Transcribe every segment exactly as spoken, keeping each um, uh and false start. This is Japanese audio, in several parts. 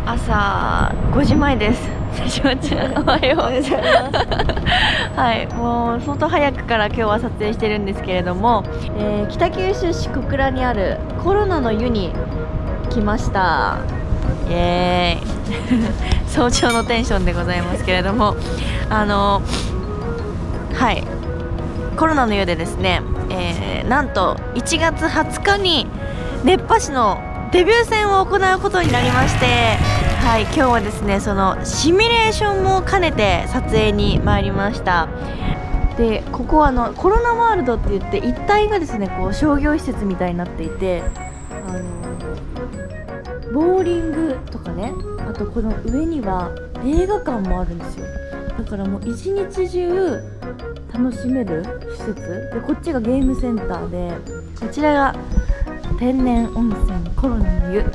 朝ごじまえです。しおちゃん、おはよう。はい、もう相当早くから今日は撮影してるんですけれども、えー、北九州市小倉にあるコロナの湯に来ました。イエーイ早朝のテンションでございますけれども、あのはいコロナの湯でですね、えー、なんといちがつはつかに熱波師のデビュー戦を行うことになりまして、はい、今日はですねそのシミュレーションも兼ねて撮影に参りました。でここはあのコロナワールドって言って一帯がですねこう商業施設みたいになっていて、あのボーリングとかね、あとこの上には映画館もあるんですよ。だからもう一日中楽しめる施設で、こっちがゲームセンターで、こちらが天然温泉コロナの湯。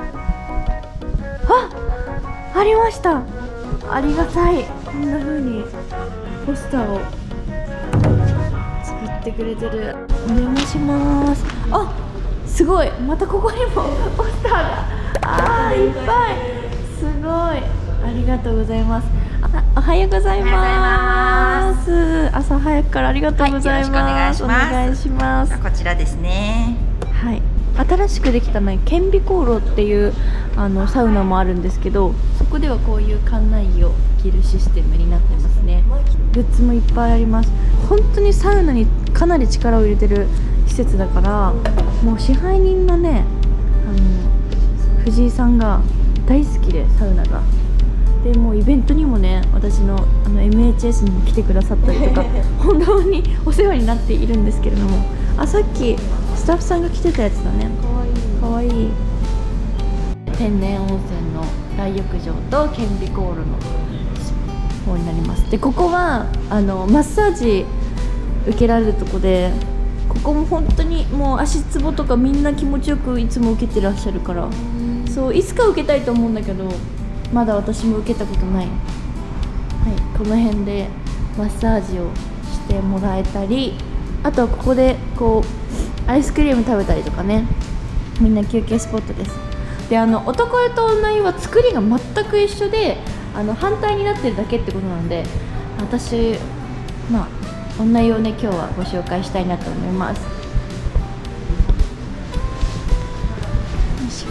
あ、ありました。ありがたい。こんな風にポスターを作ってくれてる。お邪魔します。あ、すごい、またここにもポスターがあーいっぱい。すごい、ありがとうございます。あ、おはようございます。朝早くからありがとうございます。はい、お願いします。 こちらですね。 はい、新しくできたね顕微光炉っていうあのサウナもあるんですけど、そこではこういう館内着を着るシステムになってますね。グッズもいっぱいあります。本当にサウナにかなり力を入れてる施設だから、もう支配人のねあの藤井さんが大好きで、サウナがでもうイベントにもね私のあの エムエイチエス にも来てくださったりとか本当にお世話になっているんですけれども、あ、さっきスタッフさんが着てたやつだね。かわいい。かわいい。天然温泉の大浴場と顕微光炉の方になります。でここはあのマッサージ受けられるとこで、ここも本当にもう足つぼとかみんな気持ちよくいつも受けてらっしゃるから、そういつか受けたいと思うんだけどまだ私も受けたことない。はい、この辺でマッサージをしてもらえたり、あとはここでこうアイスクリーム食べたりとかね、みんな休憩スポットです。であの男湯と女湯は作りが全く一緒で、あの反対になってるだけってことなんで、私まあ女湯をね今日はご紹介したいなと思います。よいしょ。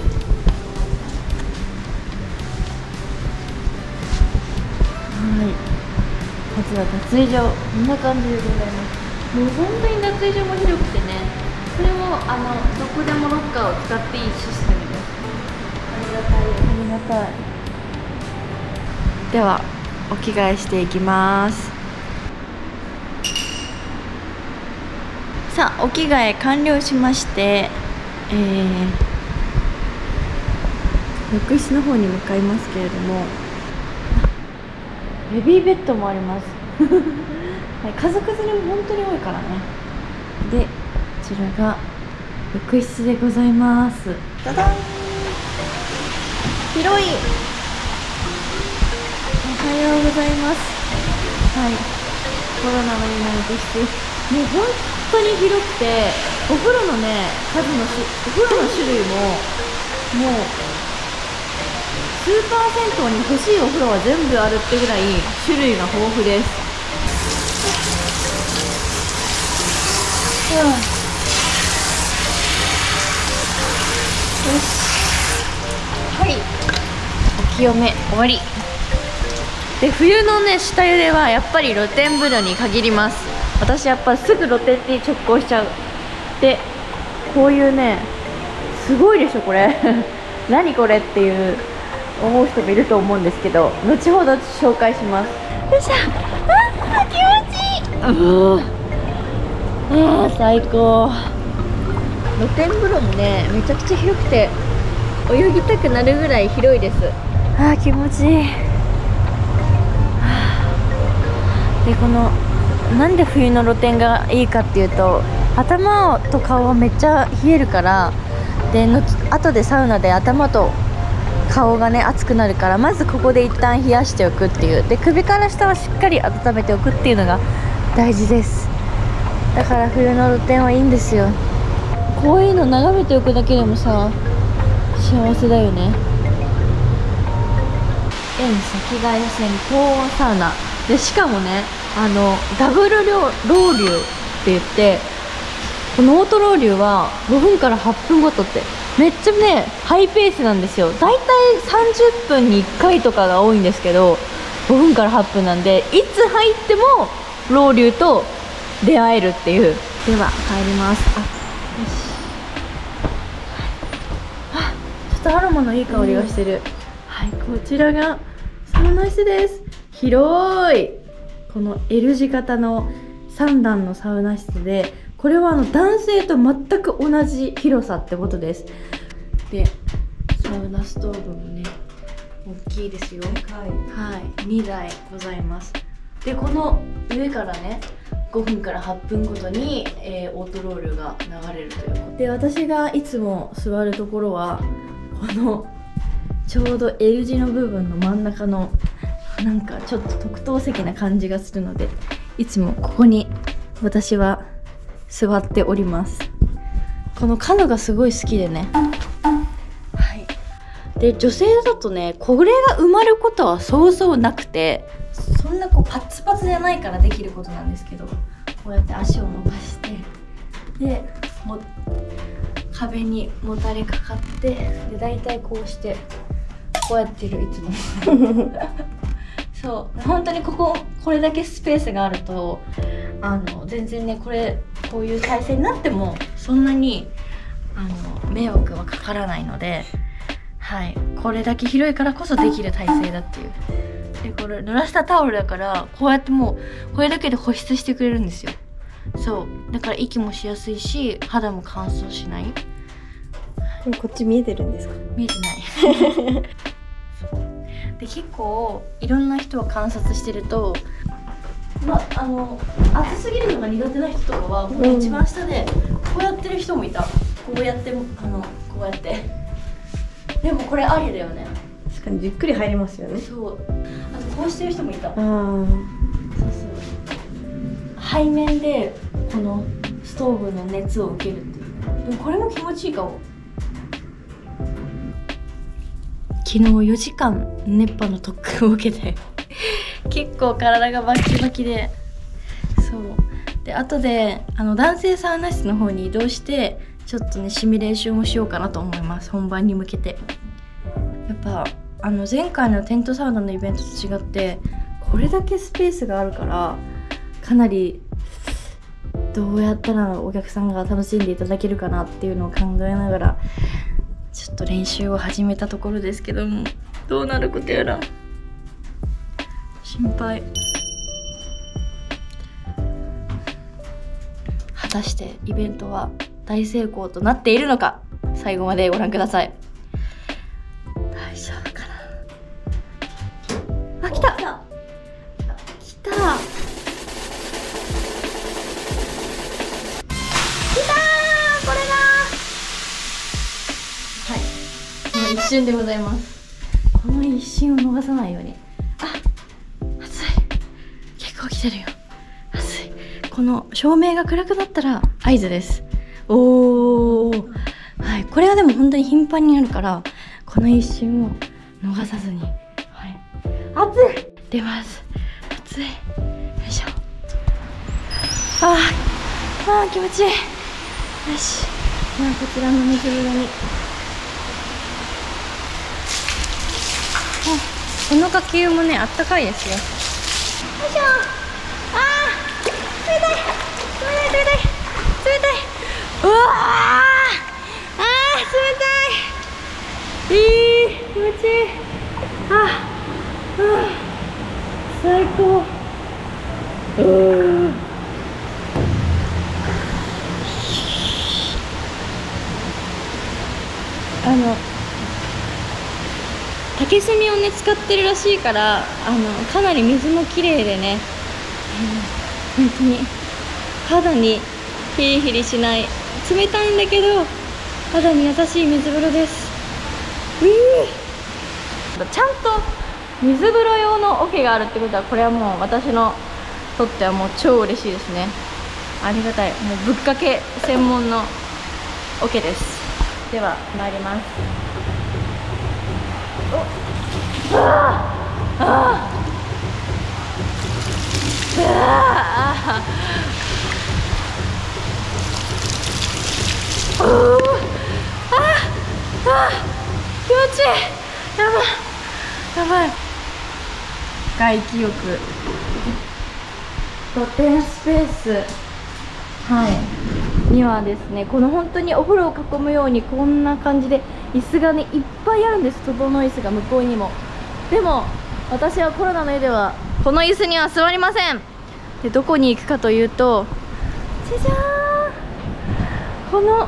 はい、まずは脱衣所、こんな感じでございます。もう本当に脱衣所も広くてね、それもあのどこでもロッカーを使っていいシステムです。ありがたい、ありがたい。ではお着替えしていきます。さあお着替え完了しまして、えー、浴室の方に向かいますけれども、ベビーベッドもありますはい、家族連れも本当に多いからね。でこちらが浴室でございます。ダダン、広い。おはようございます。はい、コロナの湯の浴室、もう本当に広くて、お風呂のね数のしお風呂の種類ももう数パーセントに欲しいお風呂は全部あるってぐらい種類が豊富です。うん、よし、はい、お清め終わりで、冬のね下茹ではやっぱり露天風呂に限ります。私やっぱすぐ露天に直行しちゃう。でこういうね、すごいでしょこれ何これっていう思う人もいると思うんですけど、後ほど紹介します。よいしょ。あ、気持ちいい。うあー最高。露天風呂もねめちゃくちゃ広くて泳ぎたくなるぐらい広いです。あー気持ちいい。でこのなんで冬の露天がいいかっていうと、頭と顔はめっちゃ冷えるから、での後でサウナで頭と顔がね熱くなるから、まずここで一旦冷やしておくっていう。で首から下はしっかり温めておくっていうのが大事です。だから冬の露天はいいんですよ。こういうの眺めておくだけでもさ幸せだよね。 遠赤外線高温サウナで、しかもね、あのダブルロウリュって言って、このオートロウリュはごふんからはっぷんごとってめっちゃねハイペースなんですよ。だいたいさんじゅっぷんにいっかいとかが多いんですけど、ごふんからはっぷんなんで、いつ入ってもロウリュと出会えるっていう。では帰ります。あ、よし。あ、ちょっとアロマのいい香りがしてる、うん、はい、こちらがサウナ室です。広い、この L 字型のさん段のサウナ室で、これはあの男性と全く同じ広さってことです。で、サウナストーブもね大きいですよ。はい、にだいございます。で、この上からねごふんからはっぷんごとに、えー、オートロールが流れるということで、私がいつも座るところはこのちょうど L 字の部分の真ん中のなんかちょっと特等席な感じがするので、いつもここに私は座っております。このカヌがすごい好きでね、はい。で、女性だとねこれが埋まることはそうそうなくて、そんなこうパツパツじゃないからできることなんですけど、こうやって足を伸ばして、でも壁にもたれかかって、で大体こうしてこうやってる、いつもそう、本当にこここれだけスペースがあると、あの全然ねこれこういう体勢になってもそんなにあの迷惑はかからないので、はい、これだけ広いからこそできる体勢だっていう。で、これ濡らしたタオルだから、こうやってもうこれだけで保湿してくれるんですよ。そうだから息もしやすいし、肌も乾燥しない。 でもこっち見えてるんですか？ 見えてないで、結構いろんな人を観察してると、まあ、あの暑すぎるのが苦手な人とかはこの一番下でこうやってる人もいた。こうやってもあのこうやってでもこれありだよね。 確かにじっくり入りますよね。 そう、あとこうしてる人もいた。ああ、 そうそう、背面でこのストーブの熱を受けるっていう。でもこれも気持ちいいかも。昨日よじかん熱波の特訓を受けて結構体がバキバキで、そうで、後であの男性サウナ室の方に移動してちょっとねシミュレーションをしようかなと思います。本番に向けて。やっぱあの前回のテントサウナのイベントと違ってこれだけスペースがあるから、かなりどうやったらお客さんが楽しんでいただけるかなっていうのを考えながらちょっと練習を始めたところですけども、どうなることやら心配。果たしてイベントは大成功となっているのか、最後までご覧ください。大丈夫かな。あ、来た来た来た。来たー、これだー。はい、この一瞬でございます。この一瞬を逃さないように。あ、暑い、結構来てるよ。暑い。この照明が暗くなったら合図です。おー、はい、これはでも本当に頻繁にあるから、この一瞬を逃さずに、はい、暑い、出ます。暑い、よいしょ。あーあー、気持ちいい。よし、ではこちらの水風呂に。この火球もね、あったかいですよ。よいしょ。あー、冷たい冷たい冷たい冷たい。うわー、あー、冷たい。いい、気持ちいい。あ、あ、最高。うー、あの竹炭をね使ってるらしいから、あのかなり水もきれいでね、うん、本当に肌にヒリヒリしない、冷たいんだけど肌に優しい水風呂です。うー、ちゃんと水風呂用の桶があるってことは、これはもう私のとってはもう超嬉しいですね。ありがたい。もうぶっかけ専門の桶です。では参ります。お、あやばいやばい。外気浴露天スペース、はいにはですね、この本当にお風呂を囲むようにこんな感じで椅子がねいっぱいあるんです。整い椅子が向こうにも。でも私はコロナの家ではこの椅子には座りません。でどこに行くかというと、じゃじゃーん、この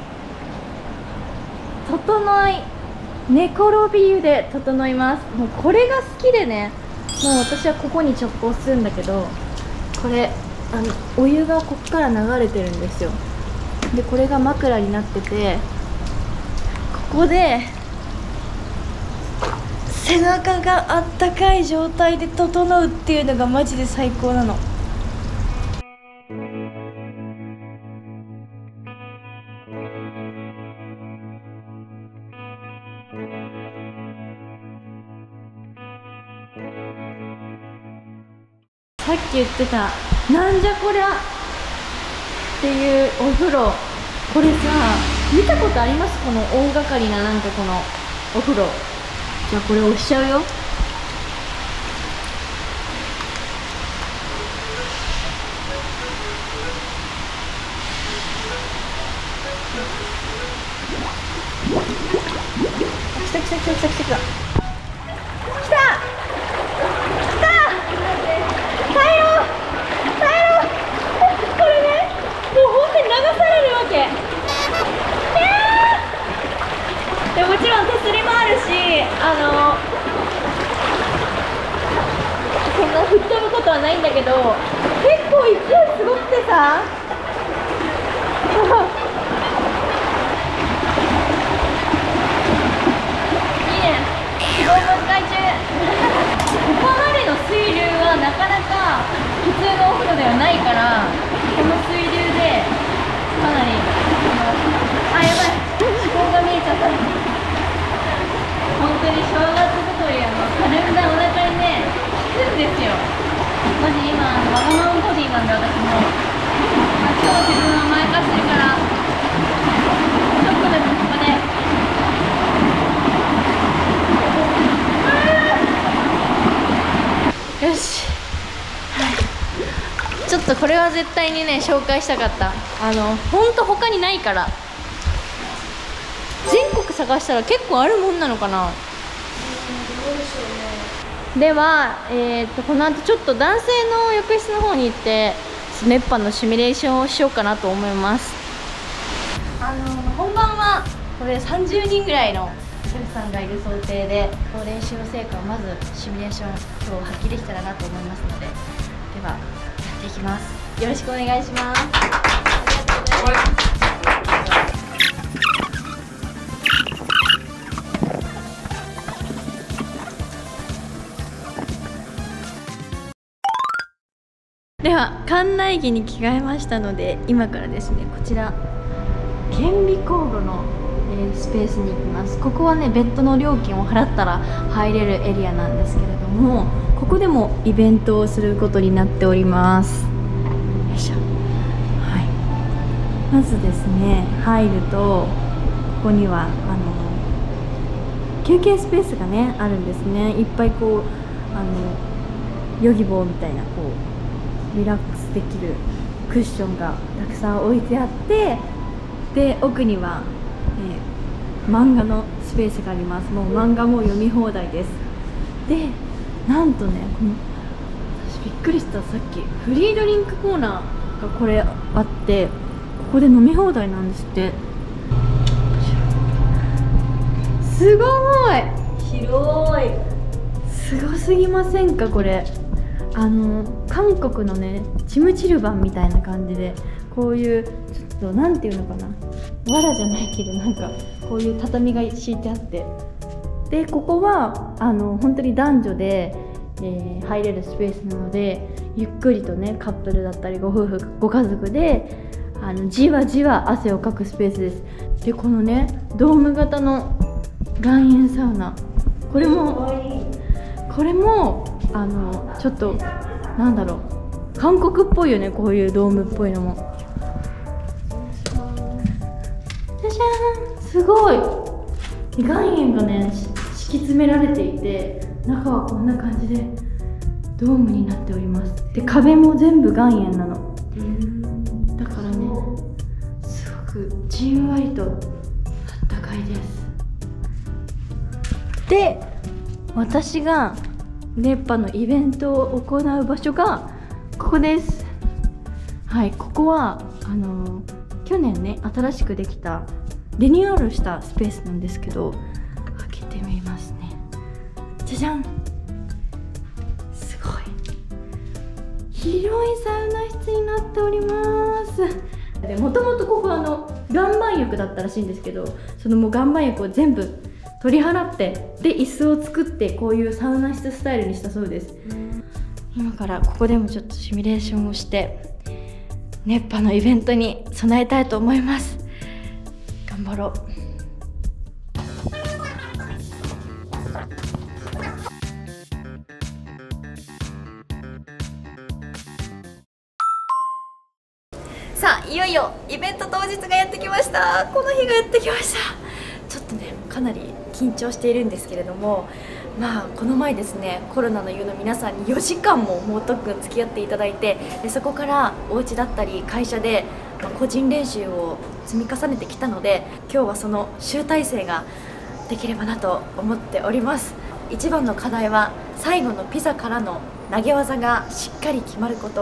整い寝転び湯で整います。もうこれが好きでね、もう私はここに直行するんだけど、これあのお湯がここから流れてるんですよ。でこれが枕になってて、ここで背中があったかい状態で整うっていうのがマジで最高なの。さっき言ってたなんじゃこりゃっていうお風呂、これさ見たことあります？この大掛かりななんかこのお風呂。じゃあこれ押しちゃうよ。来た来た来た来た来た来た来たでもちろん手すりもあるし、あのそんな吹っ飛ぶことはないんだけど、結構勢いすごくてさいいね、脂肪分解中ここまでの水流はなかなか普通のお風呂ではないから、この水流でかなりあ、やばい、脂肪が見えちゃった。本当に正月太りはもう軽くなお腹にね効くんですよ。マジ今あのわがままボディなんで私も、まあ、今日自分は甘やかしてるからちょっとでもここでよし、はい、ちょっとこれは絶対にね紹介したかった。あのほんと他にないから。全国探したら結構あるもんなのかな。では、えー、とこの後ちょっと男性の浴室の方に行って熱波のシミュレーションをしようかなと思います。あの本番はこれさんじゅうにんぐらいのシェフさんがいる想定で、練習の成果をまずシミュレーション今日発揮できたらなと思いますので、ではやっていきます。よろしくお願いします。ありがとうございます。では館内着に着替えましたので、今からですねこちら顕微光炉の、えー、スペースに行きます。ここはねベッドの料金を払ったら入れるエリアなんですけれども、ここでもイベントをすることになっております。よいしょ、はい、まずですね入るとここにはあの休憩スペースがねあるんですね。いっぱいこうあのヨギボーみたいなこうリラックスできるクッションがたくさん置いてあって、で奥には、えー、漫画のスペースがあります。もう漫画も読み放題です。でなんとねこの私びっくりした、さっきフリードリンクコーナーがこれあって、ここで飲み放題なんですって。すごい広い、すごすぎませんかこれ。あの韓国のねチムチルバンみたいな感じで、こういうちょっとなんていうのかな、藁じゃないけどなんかこういう畳が敷いてあって、でここはあの本当に男女で、えー、入れるスペースなので、ゆっくりとねカップルだったりご夫婦ご家族であのじわじわ汗をかくスペースです。でこのねドーム型の岩塩サウナ、これもこれもあのちょっとなんだろう、韓国っぽいよね、こういうドームっぽいのも。じゃじゃーん、すごい岩塩がねしき詰められていて、中はこんな感じでドームになっております。で壁も全部岩塩なのだからね、すごくじんわりとあったかいです。で私が熱波のイベントを行う場所がここです。はい、ここはあの去年ね新しくできたリニューアルしたスペースなんですけど、開けてみますね。じゃじゃん、すごい広いサウナ室になっております。でもともとここあの岩盤浴だったらしいんですけど、そのもう岩盤浴を全部取り払ってで椅子を作ってこういうサウナ室スタイルにしたそうです。今からここでもちょっとシミュレーションをして熱波のイベントに備えたいと思います。頑張ろう。さあいよいよイベント当日がやってきました。この日がやってきました。ちょっとねかなり緊張しているんですけれども、まあこの前ですねコロナの湯の皆さんによじかんも猛特訓付き合っていただいて、でそこからお家だったり会社で個人練習を積み重ねてきたので、今日はその集大成ができればなと思っております。一番の課題は最後のピザからの投げ技がしっかり決まること。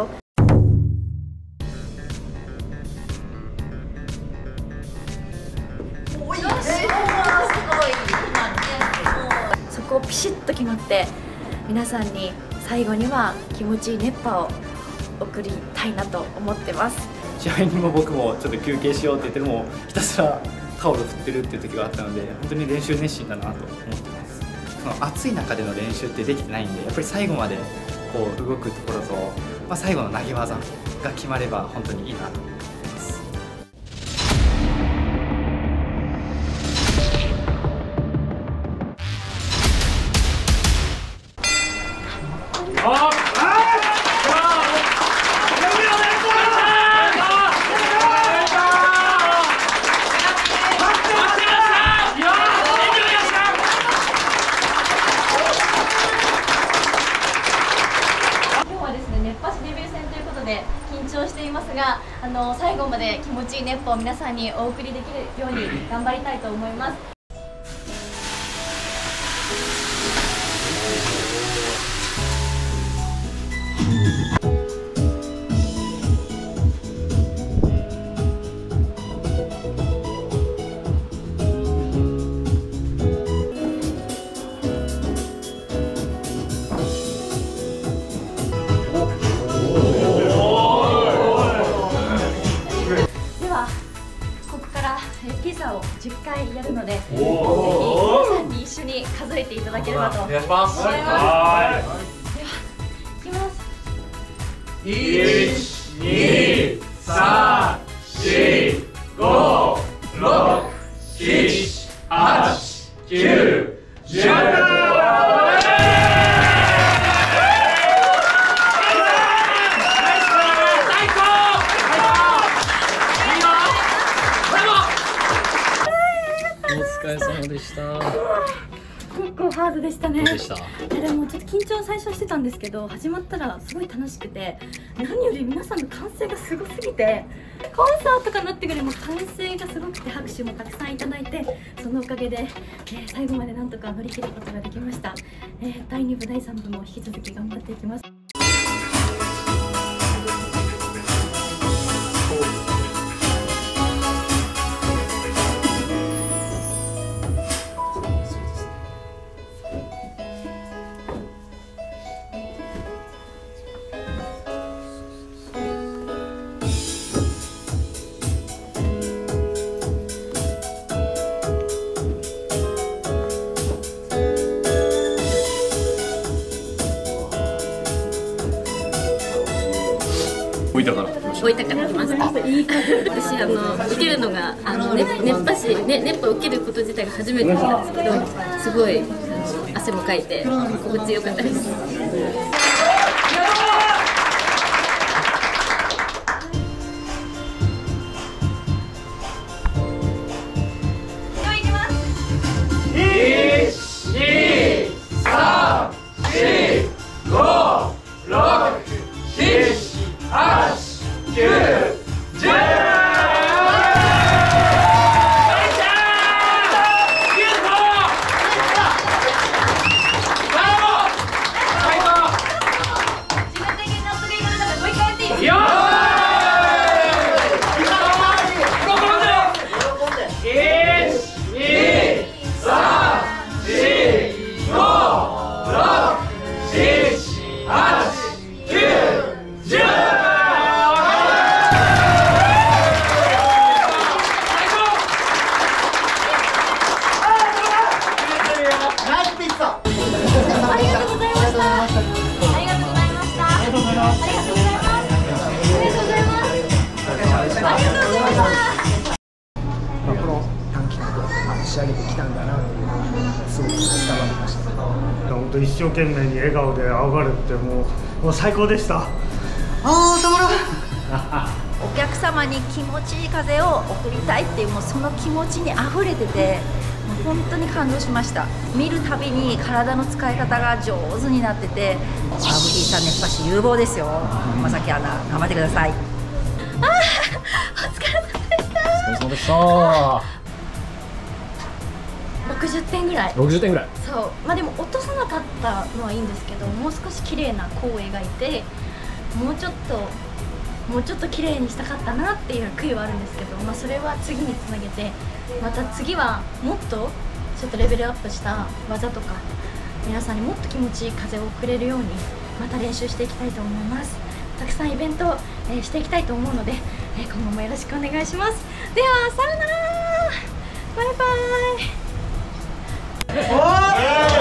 そこをピシッと決まって皆さんに最後には気持ちいい熱波を送りたいなと思ってます。 試合にも僕もちょっと休憩しようって言ってるのもひたすらタオル振ってるっていう時があったので、本当に練習熱心だなと思ってます。その暑い中での練習ってできてないんで、やっぱり最後までこう動くところと、まあ、最後の投げ技が決まれば本当にいいなと思ってます。 緊張していますが、あの最後まで気持ちいい熱波を皆さんにお送りできるように頑張りたいと思います。ピザをじゅっかいやるので、ぜひ皆さんに一緒に数えていただければと思います。では、いきます。いち、に、さん、し、ご、ろく、しち、はち、きゅう、じゅう。 お疲れ様でした。 結構ハードでしたね。 どうでした？ でもちょっと緊張最初してたんですけど、始まったらすごい楽しくて、何より皆さんの歓声がすごすぎて、コンサートかなってぐらいも歓声がすごくて拍手もたくさんいただいて、そのおかげで、えー、最後までなんとか乗り切ることができました。えー、だいに部だいさん部も引き続き頑張っていきます。 置いたから置いたからまず私あの受けるのがあの、ね、熱波師、ね、熱波を受けること自体が初めてなんですけど、すごい汗もかいて心地よかったです。 いち、に本当一生懸命に笑顔で上がるってもうもう最高でした。ああたまらんお客様に気持ちいい風を送りたいっていうもうその気持ちにあふれてて、もう本当に感動しました。見るたびに体の使い方が上手になってて、バブリーさん熱波師有望ですよ。まさきアナ頑張ってください。あーお疲れ様でした。 お疲れ様でした。 ろくじゅってんぐらい。 ろくじゅってんぐらい。 そう、まあでも落とさなかったのはいいんですけど、もう少し綺麗な弧を描いて、もうちょっともうちょっと綺麗にしたかったなっていう悔いはあるんですけど、まあそれは次につなげて、また次はもっとちょっとレベルアップした技とか、皆さんにもっと気持ちいい風を送れるようにまた練習していきたいと思います。たくさんイベントを、えー、していきたいと思うので、えー、今後もよろしくお願いします。ではさよなら、バイバイ。